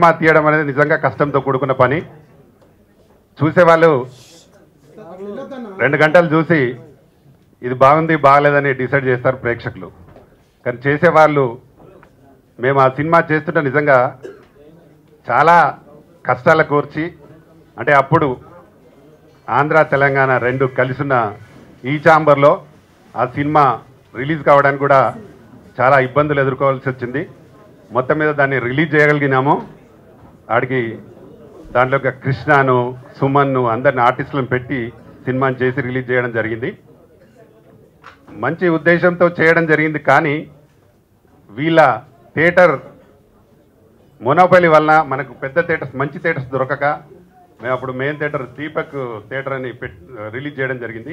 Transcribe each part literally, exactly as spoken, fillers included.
Cinema తీయడం అనేది నిజంగా కష్టంతో కూడుకున్న పని. చూసేవాళ్ళు రెండు గంటలు చూసి ఇది బాగుంది బాగలేదని డిసైడ్ చేస్తారు ప్రేక్షకులు. కానీ చేసేవాళ్ళు మేము ఆ సినిమా చేస్తుంటే నిజంగా చాలా కష్టాల కోర్చి, అంటే అప్పుడు ఆంధ్ర తెలంగాణ రెండు కలిసిన ఈ ఛాంబర్లో ఆ సినిమా రిలీజ్ కావడానికి కూడా చాలా ఇబ్బందులు ఎదుర్కోవాల్సి వచ్చింది. మొత్తం మీద దాన్ని రిలీజ్ చేయగలిగినాము. ఆడికి దాంట్లో కృష్ణను, సుమన్ను అందరిని ఆర్టిస్టులను పెట్టి సినిమాని చేసి రిలీజ్ చేయడం జరిగింది. మంచి ఉద్దేశంతో చేయడం జరిగింది. కానీ వీళ్ళ థియేటర్ మొనోపలి వలన మనకు పెద్ద థియేటర్స్, మంచి థియేటర్స్ దొరకక మేము అప్పుడు మెయిన్ థియేటర్ దీపక్ థియేటర్ అని పెట్ రిలీజ్ చేయడం జరిగింది.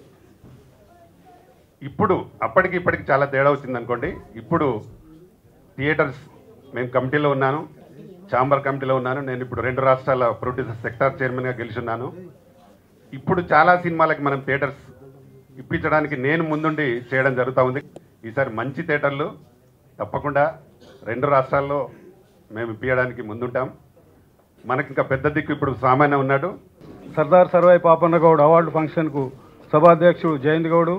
ఇప్పుడు అప్పటికి ఇప్పటికి చాలా తేడా వచ్చింది అనుకోండి. ఇప్పుడు థియేటర్స్ మేము కమిటీలో ఉన్నాను, ఛాంబర్ కమిటీలో ఉన్నాను. నేను ఇప్పుడు రెండు రాష్ట్రాల ప్రొడ్యూసర్ సెక్టార్ చైర్మన్గా గెలిచున్నాను. ఇప్పుడు చాలా సినిమాలకి మనం థియేటర్స్ ఇప్పించడానికి నేను ముందుండి చేయడం జరుగుతూ ఉంది. ఈసారి మంచి థియేటర్లు తప్పకుండా రెండు రాష్ట్రాల్లో మేము ఇప్పించడానికి ముందుంటాం. మనకి ఇంకా పెద్ద దిక్కు ఇప్పుడు సామాన్య ఉన్నాడు. సర్దార్ సర్వాయి పాపన్న గౌడ్ అవార్డు ఫంక్షన్కు సభాధ్యక్షుడు జయంత్ గౌడు,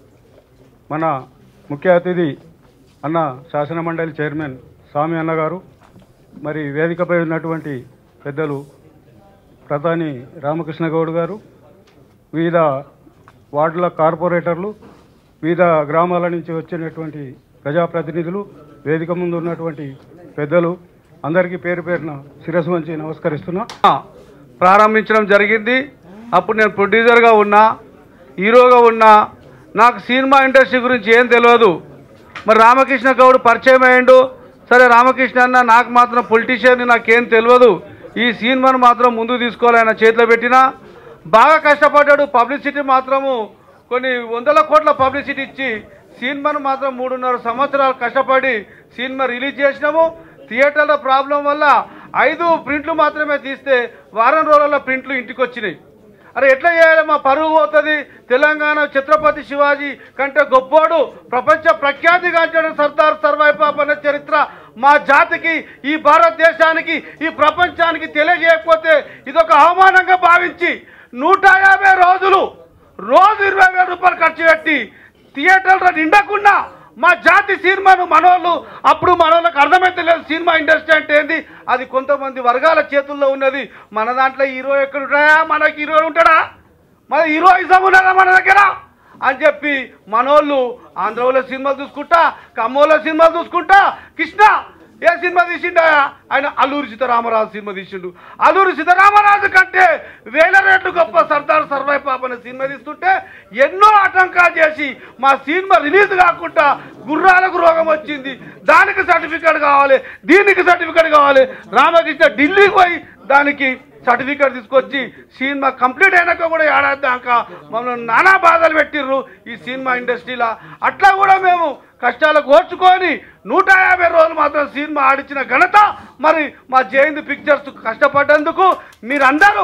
మన ముఖ్య అతిథి అన్న శాసన మండలి చైర్మన్ స్వామి అన్నగారు, మరి వేదికపై ఉన్నటువంటి పెద్దలు ప్రధాని రామకృష్ణ గౌడ్ గారు, వివిధ వార్డుల కార్పొరేటర్లు, వివిధ గ్రామాల నుంచి వచ్చినటువంటి ప్రజాప్రతినిధులు, వేదిక ముందు ఉన్నటువంటి పెద్దలు అందరికీ పేరు పేరున శిరస్సు వంచి నమస్కరిస్తున్నా. ప్రారంభించడం జరిగింది. అప్పుడు నేను ప్రొడ్యూసర్గా ఉన్నా, హీరోగా ఉన్నా. నాకు సినిమా ఇండస్ట్రీ గురించి ఏం తెలియదు. మరి రామకృష్ణ గౌడ్ పరిచయం అయ్యిండు. సరే రామకృష్ణ అన్న, నాకు మాత్రం పొలిటీషియన్, నాకేం తెలియదు. ఈ సినిమాను మాత్రం ముందు తీసుకోవాలి ఆయన చేతిలో పెట్టినా. బాగా కష్టపడ్డాడు. పబ్లిసిటీ మాత్రము కొన్ని వందల కోట్ల పబ్లిసిటీ ఇచ్చి సినిమాను మాత్రం మూడున్నర సంవత్సరాలు కష్టపడి సినిమా రిలీజ్ చేసినాము. థియేటర్ల ప్రాబ్లం వల్ల ఐదు ప్రింట్లు మాత్రమే తీస్తే వారం రోజుల్లో ప్రింట్లు ఇంటికి వచ్చినాయి. అరే ఎట్లా చేయాలి, మా పరువు పోతుంది. తెలంగాణ ఛత్రపతి శివాజీ కంటే గొప్పోడు, ప్రపంచ ప్రఖ్యాతిగాంచిన సర్దార్ సర్వాయి పాపన్న చరిత్ర మా జాతికి, ఈ భారతదేశానికి, ఈ ప్రపంచానికి తెలియజేయకపోతే ఇదొక అవమానంగా భావించి నూట యాభై రోజులు రోజు ఇరవై వేల రూపాయలు ఖర్చు పెట్టి థియేటర్లో నిండకుండా మా జాతి సినిమాను మనోళ్ళు, అప్పుడు మనోళ్ళకి అర్థమైతే లేదు సినిమా ఇండస్ట్రీ అంటే ఏంది. అది కొంతమంది వర్గాల చేతుల్లో ఉన్నది. మన దాంట్లో హీరో ఎక్కడ ఉంటాయా, మనకి హీరో ఉంటాడా, మన హీరోయిజం ఉన్నదా మన దగ్గర అని చెప్పి మనోళ్ళు ఆంధ్రలో సినిమాలు చూసుకుంటా, కమ్మోళ్ళ సినిమాలు చూసుకుంటా, కృష్ణ ఏ సినిమా తీసిండా, ఆయన అల్లూరి సీతారామరాజు సినిమా తీసిండు. అల్లూరి సీతారామరాజు కంటే వేల రెట్లు గొప్ప సర్దార్ సర్వాయి పాపన్న సినిమా తీస్తుంటే ఎన్నో ఆటంకాలు చేసి మా సినిమా రిలీజ్ కాకుండా గుర్రాలకు రోగం వచ్చింది, దానికి సర్టిఫికేట్ కావాలి, దీనికి సర్టిఫికేట్ కావాలి. రామకృష్ణ ఢిల్లీకి పోయి దానికి సర్టిఫికేట్ తీసుకొచ్చి సినిమా కంప్లీట్ అయినాక కూడా ఏడాది దాకా మమ్మల్ని నానా బాధలు పెట్టిర్రు ఈ సినిమా ఇండస్ట్రీలో. అట్లా కూడా మేము కష్టాలకు ఓర్చుకొని నూట యాభై రోజులు మాత్రం సినిమా ఆడించిన ఘనత మరి మా జయంత్ పిక్చర్స్ కష్టపడ్డందుకు మీరందరూ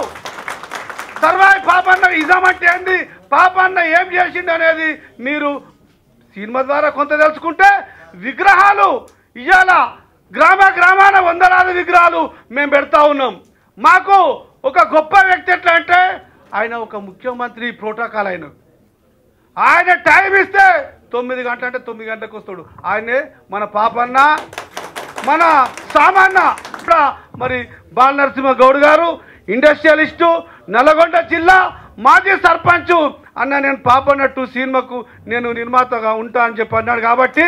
సర్వాయి పాపన్న ఇజమంటే ఏంది, పాపన్న ఏం చేసిండు అనేది మీరు సినిమా ద్వారా కొంత తెలుసుకుంటే, విగ్రహాలు ఇవాళ గ్రామ గ్రామాన వందలాది విగ్రహాలు మేము పెడతా ఉన్నాం. మాకు ఒక గొప్ప వ్యక్తి ఎట్లా అంటే ఆయన ఒక ముఖ్యమంత్రి ప్రోటోకాల్. ఆయన ఆయన టైం ఇస్తే తొమ్మిది గంటలు అంటే తొమ్మిది గంటలకు వస్తాడు. ఆయనే మన పాపన్న, మన సామాన్న. మరి బాల నరసింహ గౌడ్ గారు ఇండస్ట్రియలిస్టు, నల్గొండ జిల్లా మాజీ సర్పంచ్. అన్న నేను పాపన్న టూ సినిమాకు నేను నిర్మాతగా ఉంటా అని చెప్పి అన్నాడు. కాబట్టి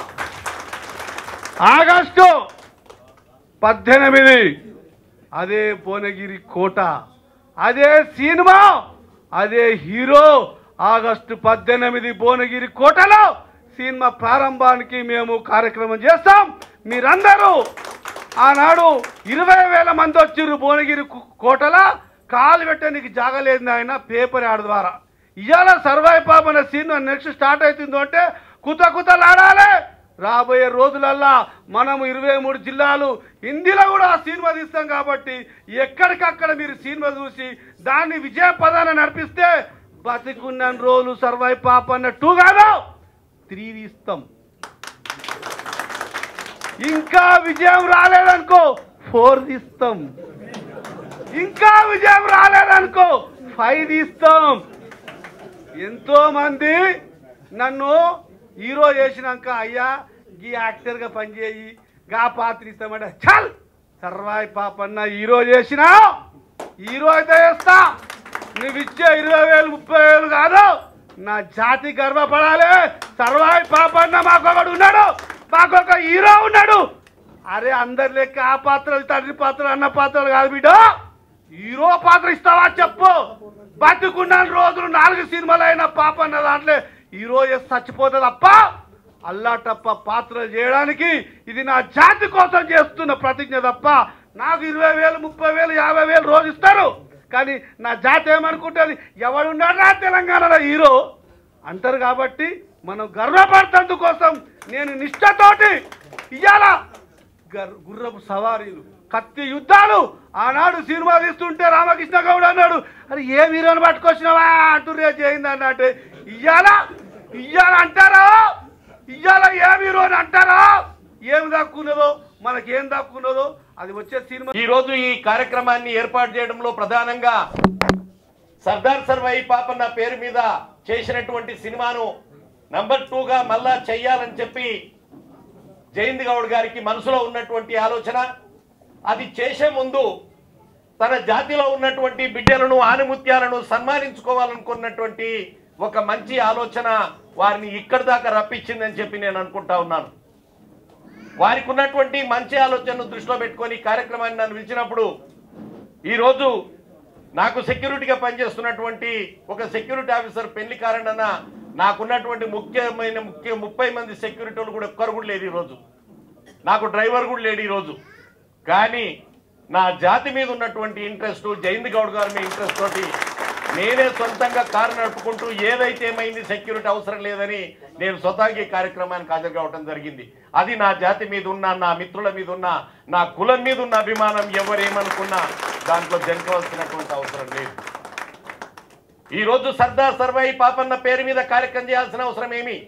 ఆగస్టు పద్దెనిమిది అదే భువనగిరి కోట, అదే సినిమా, అదే హీరో. ఆగస్టు పద్దెనిమిది భువనగిరి కోటలో సినిమా ప్రారంభానికి మేము కార్యక్రమం చేస్తాం. మీరందరూ ఆనాడు ఇరవై వేల మంది వచ్చిర్రు భువనగిరి కోటలో. కాలు పెట్టడానికి జాగలేదు ఆయన పేపర్ యాడ్ ద్వారా. ఇవాళ Sarvai Papanna cinema next start అవుతుందో అంటే కుత కుతలాడాలి. రాబోయే రోజులల్లా మనము ఇరవై మూడు జిల్లాలు హిందీలో కూడా ఆ సినిమా తీస్తాం. కాబట్టి ఎక్కడికక్కడ మీరు సినిమా చూసి దాన్ని విజయ పదాన నడిపిస్తే బతికున్న రోజులు సర్వాయి పాపన్న టూ కాదు త్రీ తీస్తాం. ఇంకా విజయం రాలేదనుకో ఫోర్ తీస్తాం. ఇంకా విజయం రాలేదనుకో ఫైవ్ తీస్తాం. ఎంతో మంది నన్ను హీరో చేసినాక అయ్యా ఈ యాక్టర్గా పనిచేయి గా పాత్ర ఇస్తామంటే చల్ సర్వాయి పాపన్న హీరో చేసినా హీరో అయితే చేస్తా. నువ్వు ఇచ్చే ఇరవై వేలు ముప్పై వేలు కాదు, నా జాతి గర్వపడాలి. సర్వాయి పాపన్న మాకొకడు ఉన్నాడు, మాకొక హీరో ఉన్నాడు. అరే అందరి లెక్క ఆ పాత్రలు తండ్రి పాత్రలు అన్న పాత్రలు కాదు బిడ్డ, హీరో పాత్ర ఇస్తావా చెప్పు. బతుకున్న రోజులు నాలుగు సినిమాలు అయినా పాపన్న దాంట్లో హీరో చేసి చచ్చిపోతుంది తప్ప అల్లాటప్ప పాత్రలు చేయడానికి ఇది నా జాతి కోసం చేస్తున్న ప్రతిజ్ఞ తప్ప. నాకు ఇరవై వేలు ముప్పై వేలు యాభై వేలు రోజు ఇస్తారు, కానీ నా జాతి ఏమనుకుంటుంది ఎవడున్నాడా తెలంగాణలో హీరో అంటారు. కాబట్టి మనం గర్వపడతందుకోసం నేను నిష్ఠతోటి ఇవాళ గుర్రపు సవారీలు కత్తి యుద్ధాలు ఆనాడు సినిమా తీస్తుంటే రామకృష్ణ గౌడ్ అన్నాడు అది ఏ హీరోని పట్టుకొచ్చినావా అంటుర్రే చేయింది అన్నట్టు ఇయ్యాల ఇయ్యాల అంటారా, ఇయ్యాల ఏ హీరోని అంటారా. ఏమి దక్కున్నదో మనకేం దక్కున్నదో అది వచ్చే సినిమా. ఈ రోజు ఈ కార్యక్రమాన్ని ఏర్పాటు చేయడంలో ప్రధానంగా సర్దార్ సర్వాయి పాపన్న పేరు మీద చేసినటువంటి సినిమాను నంబర్ టూగా మళ్ళా చెయ్యాలని చెప్పి జయంత్ గౌడ్ గారికి మనసులో ఉన్నటువంటి ఆలోచన. అది చేసే ముందు తన జాతిలో ఉన్నటువంటి బిడ్డలను ఆనిముత్యాలను సన్మానించుకోవాలనుకున్నటువంటి ఒక మంచి ఆలోచన వారిని ఇక్కడి దాకా రప్పించిందని చెప్పి నేను అనుకుంటా ఉన్నాను. వారికి ఉన్నటువంటి మంచి ఆలోచనను దృష్టిలో పెట్టుకొని కార్యక్రమాన్ని నన్ను పిలిచినప్పుడు ఈరోజు నాకు సెక్యూరిటీగా పనిచేస్తున్నటువంటి ఒక సెక్యూరిటీ ఆఫీసర్ పెళ్లి కారణన నాకున్నటువంటి ముఖ్యమైన ముఖ్య ముప్పై మంది సెక్యూరిటీలు కూడా ఒక్కరు కూడా లేదు ఈరోజు, నాకు డ్రైవర్ కూడా లేడు ఈరోజు. కానీ నా జాతి మీద ఉన్నటువంటి ఇంట్రెస్ట్, జయంత్ గౌడ్ గారి మీద ఇంట్రెస్ట్ తోటి నేనే సొంతంగా కారు నడుపుకుంటూ ఏదైతే ఏమైంది సెక్యూరిటీ అవసరం లేదని నేను స్వతహాగా ఈ కార్యక్రమానికి హాజరు కావడం జరిగింది. అది నా జాతి మీద ఉన్న, నా మిత్రుల మీద ఉన్న, నా కులం మీద ఉన్న అభిమానం. ఎవరేమనుకున్నా దాంట్లో జంకవలసినటువంటి అవసరం లేదు. ఈరోజు సర్దార్ సర్వాయి పాపన్న పేరు మీద కార్యక్రమం చేయాల్సిన అవసరం ఏమి?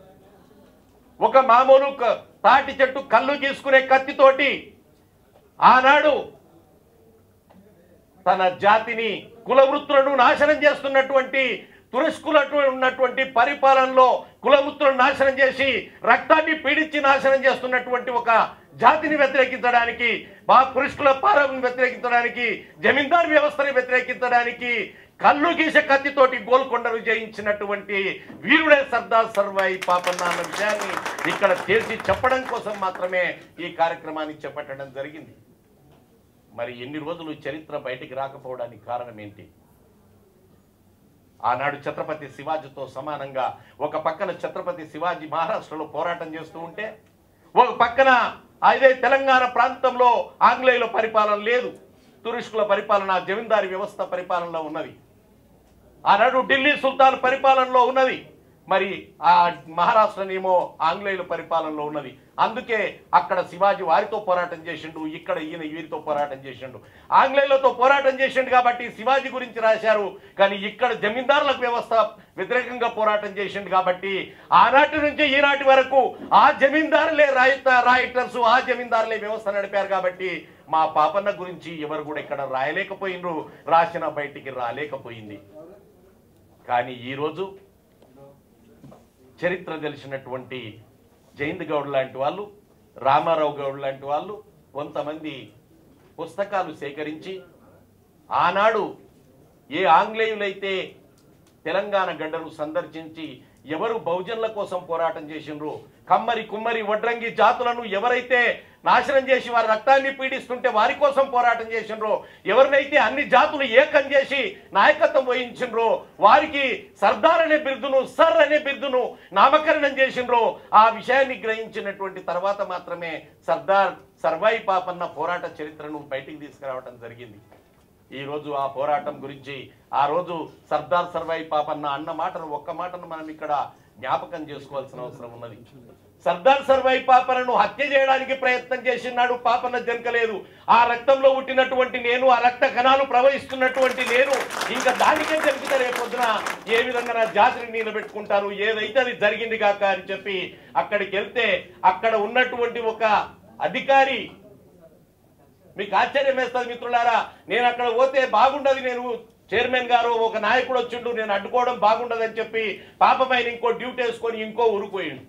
ఒక మామూలు తాటి చెట్టు కళ్ళు గీసుకునే కత్తితోటి ఆనాడు తన జాతిని కుల వృత్తులను నాశనం చేస్తున్నటువంటి తురస్కులటు ఉన్నటువంటి పరిపాలనలో కుల వృత్తులను నాశనం చేసి రక్తాన్ని పీడించి నాశనం చేస్తున్నటువంటి ఒక జాతిని వ్యతిరేకించడానికి, మా పురుషుల పాలనను వ్యతిరేకించడానికి, జమీందారు వ్యవస్థని వ్యతిరేకించడానికి కళ్ళు గీసే కత్తితోటి గోల్కొండను జయించినటువంటి వీరుడే సర్దార్ సర్వాయి పాపన్న అన్న విషయాన్ని ఇక్కడ తేల్చి చెప్పడం కోసం మాత్రమే ఈ కార్యక్రమాన్ని చేపట్టడం జరిగింది. మరి ఎన్ని రోజులు చరిత్ర బయటికి రాకపోవడానికి కారణం ఏంటి? ఆనాడు ఛత్రపతి శివాజీతో సమానంగా ఒక పక్కన ఛత్రపతి శివాజీ మహారాష్ట్రలో పోరాటం చేస్తూ ఉంటే, ఒక పక్కన అదే తెలంగాణ ప్రాంతంలో ఆంగ్లేయుల పరిపాలన లేదు, తురుష్కుల పరిపాలన, జమీందారీ వ్యవస్థ పరిపాలనలో ఉన్నది. ఆనాడు ఢిల్లీ సుల్తాన్ పరిపాలనలో ఉన్నది, మరి ఆ మహారాష్ట్రనేమో ఆంగ్లేయుల పరిపాలనలో ఉన్నది. అందుకే అక్కడ శివాజీ వారితో పోరాటం చేసిండు, ఇక్కడ ఈయన వీరితో పోరాటం చేసిండు. ఆంగ్లేయులతో పోరాటం చేసిండు కాబట్టి శివాజీ గురించి రాశారు, కానీ ఇక్కడ జమీందారులకు వ్యవస్థ వ్యతిరేకంగా పోరాటం చేసిండు కాబట్టి ఆనాటి నుంచి ఈనాటి వరకు ఆ జమీందారులే రాయిత రాయిటర్స్ ఆ జమీందారులే వ్యవస్థ నడిపారు. కాబట్టి మా పాపన్న గురించి ఎవరు కూడా ఇక్కడ రాయలేకపోయినరు, రాసిన బయటికి రాలేకపోయింది. కానీ ఈరోజు చరిత్ర తెలిసినటువంటి జయంత్ గౌడ్ లాంటి వాళ్ళు, రామారావు గౌడ్ లాంటి వాళ్ళు కొంతమంది పుస్తకాలు సేకరించి ఆనాడు ఏ ఆంగ్లేయులైతే తెలంగాణ గడ్డను సందర్శించి ఎవరు బహుజనుల కోసం పోరాటం చేసినరు, కమ్మరి కుమ్మరి వడ్రంగి జాతులను ఎవరైతే నాశనం చేసి వారి రక్తాన్ని పీడిస్తుంటే వారి కోసం పోరాటం చేసినరో, ఎవరినైతే అన్ని జాతులు ఏకం చేసి నాయకత్వం వహించినరో వారికి సర్దార్ అనే బిరుదును, సర్ అనే బిరుదును నామకరణం చేసినరో, ఆ విషయాన్ని గ్రహించినటువంటి తర్వాత మాత్రమే సర్దార్ సర్వాయి పాపన్న పోరాట చరిత్రను బయటికి తీసుకురావడం జరిగింది. ఈ రోజు ఆ పోరాటం గురించి, ఆ రోజు సర్దార్ సర్వాయి పాపన్న అన్న మాటను ఒక్క మాటను మనం ఇక్కడ జ్ఞాపకం చేసుకోవాల్సిన అవసరం ఉన్నది. సర్దార్ సర్వాయి పాపన్నను హత్య చేయడానికి ప్రయత్నం చేసినాడు, పాపన్న జంకలేదు. ఆ రక్తంలో పుట్టినటువంటి నేను, ఆ రక్త కణాలు ప్రవహిస్తున్నటువంటి నేను ఇంకా దానికే జంకితే రేపొద్దున ఏ విధంగా నా జాతిని నిలబెట్టుకుంటాను, ఏదైతే అది జరిగింది కాక అని చెప్పి అక్కడికి వెళ్తే అక్కడ ఉన్నటువంటి ఒక అధికారి మీకు ఆశ్చర్యం వేస్తుంది మిత్రులారా. నేను అక్కడ పోతే బాగుండదు, నేను చైర్మన్ గారు ఒక నాయకుడు వచ్చిండు, నేను అడ్డుకోవడం బాగుండదని చెప్పి పాపమైన ఇంకో డ్యూటీ వేసుకొని ఇంకో ఊరిపోయిండు.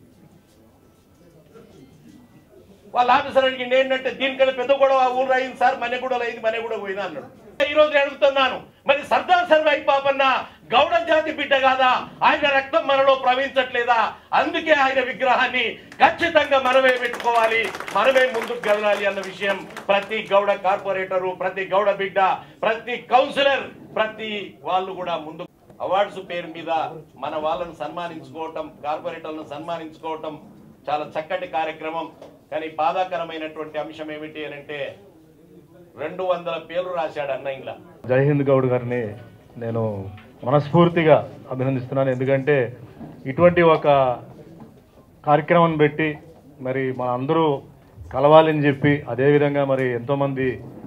వాళ్ళ ఆఫీసర్ అడిగింది ఏంటంటే దీనికంటే పెద్ద గొడవ ఊరు అయింది సార్, మన్నెగూడలో అయింది, మన్నెగూడ పోయినా అన్నాడు. ఈ రోజు అడుగుతున్నాను, మరి సర్దార్ సర్వాయి పాపన్న గౌడ జాతి బిడ్డ కాదా? ఆయన రక్తం మనలో ప్రవహించట్లేదా? అందుకే ఆయన విగ్రహాన్ని ఖచ్చితంగా మనమే పెట్టుకోవాలి, మనమే ముందుకు కదలాలి అన్న విషయం ప్రతి గౌడ కార్పొరేటరు, ప్రతి గౌడ బిడ్డ, ప్రతి కౌన్సిలర్, ప్రతి వాళ్ళు కూడా ముందు అవార్డ్స్ పేరు మీద మన వాళ్ళను సన్మానించుకోవటం, కార్పొరేటర్లను సన్మానించుకోవటం చాలా చక్కటి కార్యక్రమం. కానీ బాధాకరమైనటువంటి అంశం ఏమిటి అని అంటే రెండు వందల పేర్లు రాశాడు అన్న ఇంట్లో. జై హింద్ గౌడ్ గారిని నేను మనస్ఫూర్తిగా అభినందిస్తున్నాను. ఎందుకంటే ఇటువంటి ఒక కార్యక్రమం పెట్టి మరి మన అందరూ కలవాలని చెప్పి, అదేవిధంగా మరి ఎంతోమంది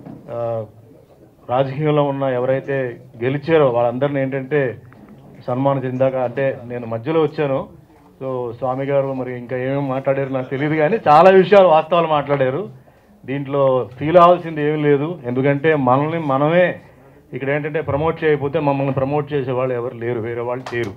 రాజకీయంలో ఉన్న ఎవరైతే గెలిచారో వాళ్ళందరినీ ఏంటంటే సన్మానం చెందాక, అంటే నేను మధ్యలో వచ్చాను, సో స్వామి గారు మరి ఇంకా ఏమేమి మాట్లాడారు నాకు తెలియదు, కానీ చాలా విషయాలు వాస్తవాలు మాట్లాడారు. దీంట్లో ఫీల్ అవ్వాల్సింది ఏమీ లేదు. ఎందుకంటే మనల్ని మనమే ఇక్కడ ఏంటంటే ప్రమోట్ చేయకపోతే మమ్మల్ని ప్రమోట్ చేసే వాళ్ళు ఎవరు లేరు, వేరే వాళ్ళు లేరు.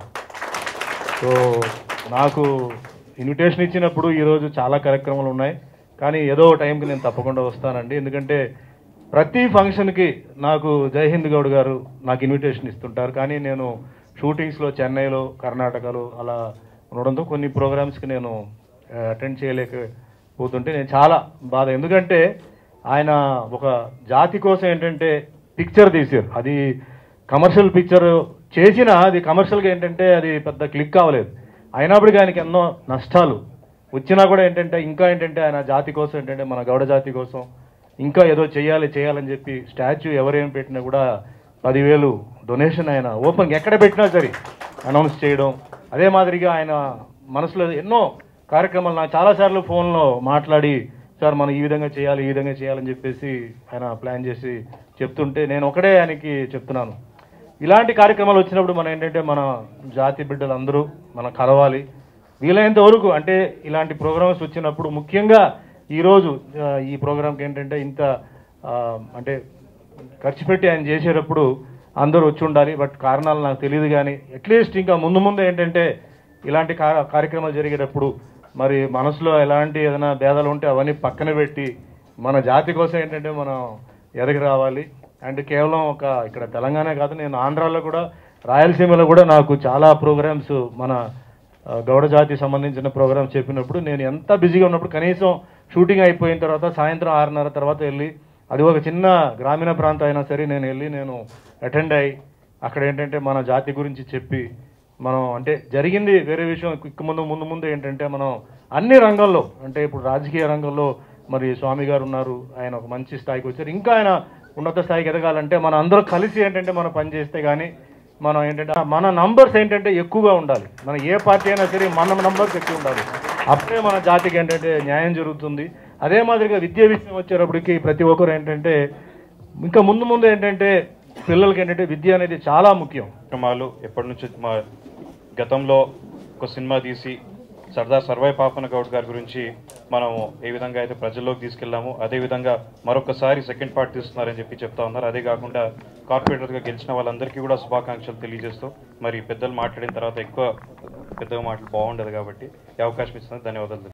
సో నాకు ఇన్విటేషన్ ఇచ్చినప్పుడు ఈరోజు చాలా కార్యక్రమాలు ఉన్నాయి, కానీ ఏదో టైంకి నేను తప్పకుండా వస్తానండి. ఎందుకంటే ప్రతి ఫంక్షన్కి నాకు జై హింద్ గౌడ్ గారు నాకు ఇన్విటేషన్ ఇస్తుంటారు, కానీ నేను షూటింగ్స్లో చెన్నైలో, కర్ణాటకలో అలా ఉండడంతో కొన్ని ప్రోగ్రామ్స్కి నేను అటెండ్ చేయలేకపోతుంటే నేను చాలా బాధ. ఎందుకంటే ఆయన ఒక జాతి కోసం ఏంటంటే పిక్చర్ తీశారు, అది కమర్షియల్ పిక్చర్ చేసినా అది కమర్షియల్గా ఏంటంటే అది పెద్ద క్లిక్ అవ్వలేదు. అయినప్పటికీ ఆయనకి ఎన్నో నష్టాలు వచ్చినా కూడా ఏంటంటే ఇంకా ఏంటంటే ఆయన జాతి కోసం ఏంటంటే మన గౌడ జాతి కోసం ఇంకా ఏదో చేయాలి చేయాలని చెప్పి స్టాచ్యూ ఎవరేం పెట్టినా కూడా పదివేలు డొనేషన్ ఆయన ఓపెన్ ఎక్కడ పెట్టినా సరే అనౌన్స్ చేయడం. అదే మాదిరిగా ఆయన మనసులో ఎన్నో కార్యక్రమాలు నాకు చాలాసార్లు ఫోన్లో మాట్లాడి, సార్ మనం ఈ విధంగా చేయాలి ఈ విధంగా చేయాలని చెప్పేసి ఆయన ప్లాన్ చేసి చెప్తుంటే నేను ఒకటే ఆయనకి చెప్తున్నాను, ఇలాంటి కార్యక్రమాలు వచ్చినప్పుడు మనం ఏంటంటే మన జాతి బిడ్డలందరూ మనం కలవాలి వీలైనంత వరకు. అంటే ఇలాంటి ప్రోగ్రామ్స్ వచ్చినప్పుడు ముఖ్యంగా ఈరోజు ఈ ప్రోగ్రామ్కి ఏంటంటే ఇంత అంటే ఖర్చు పెట్టి ఆయన చేసేటప్పుడు అందరూ వచ్చి ఉండాలి. బట్ కారణాలు నాకు తెలియదు, కానీ అట్లీస్ట్ ఇంకా ముందు ముందు ఏంటంటే ఇలాంటి కార్యక్రమాలు జరిగేటప్పుడు మరి మనసులో ఎలాంటి ఏదైనా భేదాలు ఉంటే అవన్నీ పక్కన పెట్టి మన జాతి కోసం ఏంటంటే మనం ఎదగి రావాలి. అండ్ కేవలం ఒక ఇక్కడ తెలంగాణ కాదు, నేను ఆంధ్రాలో కూడా రాయలసీమలో కూడా నాకు చాలా ప్రోగ్రామ్స్ మన గౌడ జాతికి సంబంధించిన ప్రోగ్రామ్స్ చెప్పినప్పుడు నేను ఎంత బిజీగా ఉన్నప్పుడు కనీసం షూటింగ్ అయిపోయిన తర్వాత సాయంత్రం ఆరున్నర తర్వాత వెళ్ళి, అది ఒక చిన్న గ్రామీణ ప్రాంతం అయినా సరే నేను వెళ్ళి నేను అటెండ్ అయ్యి అక్కడ ఏంటంటే మన జాతి గురించి చెప్పి మనం అంటే జరిగింది వేరే విషయం. ఇక ముందు ముందు ముందు ఏంటంటే మనం అన్ని రంగంలో అంటే ఇప్పుడు రాజకీయ రంగంలో మరి స్వామి గారు ఉన్నారు, ఆయన ఒక మంచి స్థాయికి వచ్చారు, ఇంకా ఆయన ఉన్నత స్థాయికి ఎదగాలంటే మన అందరూ కలిసి ఏంటంటే మనం పనిచేస్తే కానీ మనం ఏంటంటే మన నంబర్స్ ఏంటంటే ఎక్కువగా ఉండాలి. మన ఏ పార్టీ అయినా సరే మన నంబర్స్ ఎక్కువ ఉండాలి, అప్పుడే మన జాతికి ఏంటంటే న్యాయం జరుగుతుంది. అదే మాదిరిగా విద్య విషయం వచ్చేటప్పటికి ప్రతి ఒక్కరు ఏంటంటే ఇంకా ముందు ముందు ఏంటంటే పిల్లలకి ఏంటంటే విద్య అనేది చాలా ముఖ్యం. కార్యక్రమాలు ఎప్పటి నుంచి మా గతంలో ఒక సినిమా తీసి సర్దార్ సర్వాయి పాపన్న గౌడ్ గారి గురించి మనం ఏ విధంగా అయితే ప్రజల్లోకి తీసుకెళ్ళాము, అదేవిధంగా మరొకసారి సెకండ్ పార్ట్ తీస్తున్నారని చెప్పి చెప్తా ఉన్నారు. అదే కాకుండా కార్పొరేటర్గా గెలిచిన వాళ్ళందరికీ కూడా శుభాకాంక్షలు తెలియజేస్తూ మరి పెద్దలు మాట్లాడిన తర్వాత ఎక్కువ పెద్దగా మాటలు బాగుండదు కాబట్టి ఈ అవకాశం ఇస్తున్నందుకు ధన్యవాదాలు.